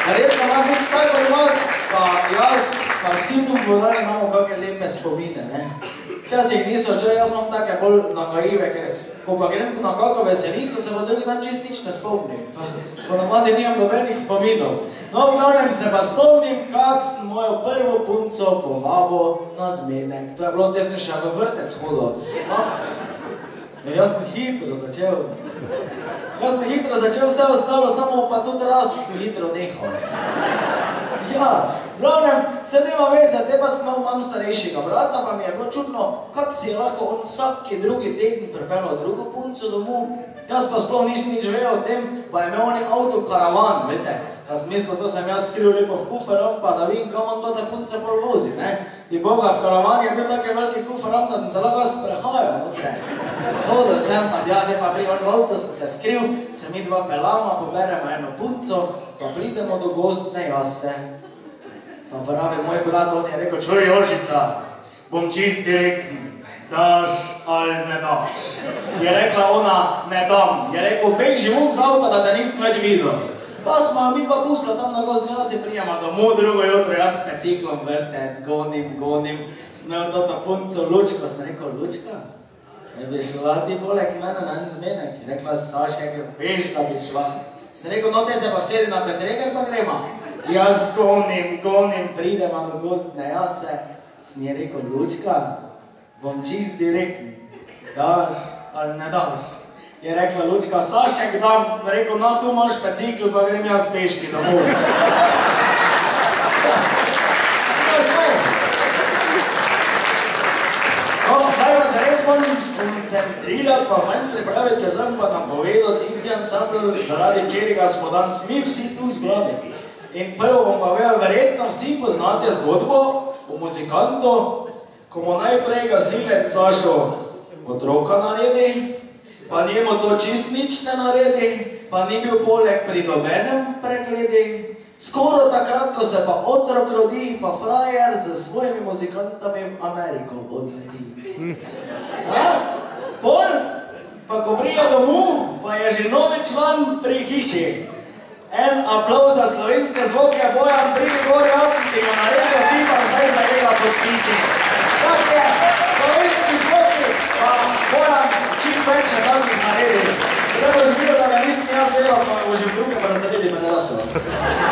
Verjetno ima biti vsaj od vas, pa jaz, pa vsi tu v dvorani imamo kakšne lepe spomine, ne? Včasih niso, jaz imam take bolj nagajive, ker ko pa grem na kako veselico, se pa drugi dan čist nič ne spomnim. Po navadi nimam nobenih spominov. No, v glavnem se pa spomnim, kak sem mojo prvo punco povabil na zmenek. To je bilo, te sem še v vrtec hodil. Jaz sem hitro začel. Vse ostalo, samo pa tudi rast sem hitro nehal. Ja, v glavnem, se nema veze, te pa sem imam starejšega brata, pa mi je bilo čudno, kak si je lahko on vsaki drugi teden pripeljal drugo punco domov. Jaz pa sploh nisem nič vedel o tem, pa je imel oni avtokaravan, vete. Jaz mislil, to sem jaz skril lepo v kuferom, pa da vidim, kam on tote punce pol vozi, ne. Ti boga, v karavani je bil taki veliki kuferom, da sem se lahko sprehajal notre. Hodil sem, pa ja, te pa pri on v avto sem se skril, se mi dva pelama, poberemo eno punco, pa pridemo do gostne jase. Pa pravi moj brat, on je rekel, čuj Jožica, bom čist direktn, daš ali ne daš. Je rekla ona, ne dam. Je rekel, beži vun z avta, da te nisem več videl. Pa smo mi dva pustila tam na gozdni jasi, prijema domov, drugo jutro, jaz s biciklom vrtec, gonim, sem imel toto punco Lučko, sem rekel, Lučka, ne bi šla ti poleg mene na en zmenek. Je rekla, Sašek, veš, da bi šla. Sem rekel, no te se pa vsedi na Petreger pa grema. Jaz gonim, pridema do gostne jase. Sem je rekel, Lučka, bom čist direktn, daš ali ne daš. Je rekla Lučka, Sašek dam, sem rekel, no tu imaš bicikl, pa grem jaz peški domov. No, zdaj pa se res moram skoncentrirati, pa fajn pripraviti, ker sem pa nam povedal tisti ansambl, zaradi katerega smo danes mi vsi tu zbrani. In prvo bom pa vedel, verjetno vsi poznate zgodbo o muzikantu, ko mu najprej gasilec Sašo otroka naredi, pa njemu to čist nič ne naredi, pa ni bil poleg pri nobenem pregledi. Skoro takrat, ko se pa otrok rodi, pa frajer z svojimi muzikantami v Ameriko odleti. Pol, pa ko prije domov, pa je že novi član pri hiši. En aplauz za slovenske zvoke, Bojan, pridi gor, jaz sem ti ga naredil, ti pa zdaj zajela podpiši. Tak je, slovenski zvoki, pa Bojan čim več je takih naredil. Zdaj boš bil, da ga nisem jaz delal, pa boš v drugem razredi prelasel.